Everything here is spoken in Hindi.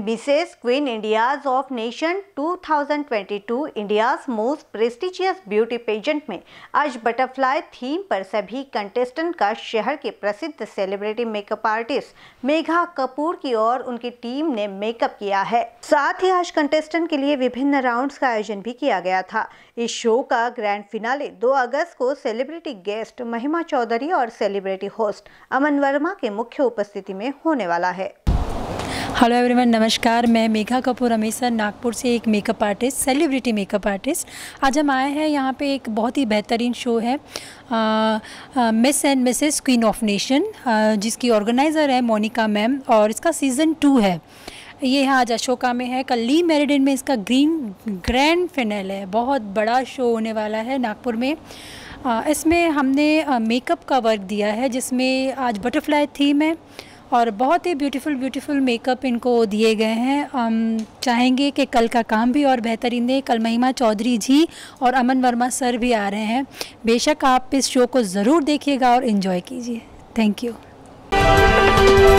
Mrs. Queen India's of Nation 2022 India's most prestigious beauty pageant में आज बटरफ्लाई थीम पर सभी कंटेस्टेंट का शहर के प्रसिद्ध celebrity makeup artist Megha Kapoor की और उनकी टीम ने मेकअप किया है। साथ ही आज कंटेस्टेंट के लिए विभिन्न राउंड्स का आयोजन भी किया गया था। इस शो का ग्रैंड फिनाले 2 अगस्त को सेलिब्रिटी गेस्ट महिमा चौधरी और सेलिब्रिटी होस्ट अमन वर्मा के मुख्य उपस्थिति में होने वाला है। हेलो एवरीवन, नमस्कार। मैं मेघा कपूर हमेशा नागपुर से एक makeup artist, celebrity makeup artist. आज हम आए हैं यहाँ पे एक बहुत ही बेहतरीन शो है miss and mrs queen of nation, जिसकी ऑर्गेनाइज़र है मोनिका मैम और इसका सीज़न 2 है। ये यहाँ आज अशोका में है, कल ली मेरिडियन में इसका ग्रैंड फिनाले है। बहुत बड़ा शो होने वाला है नागपुर में। इसमें हमने मेकअप का वर्क दिया है, जिसमें आज बटरफ्लाई थीम है और बहुत ही ब्यूटीफुल मेकअप इनको दिए गए हैं। हम चाहेंगे कि कल का काम भी और बेहतरीन दे। कल महिमा चौधरी जी और अमन वर्मा सर भी आ रहे हैं। बेशक आप इस शो को ज़रूर देखिएगा और इन्जॉय कीजिए। Thank you.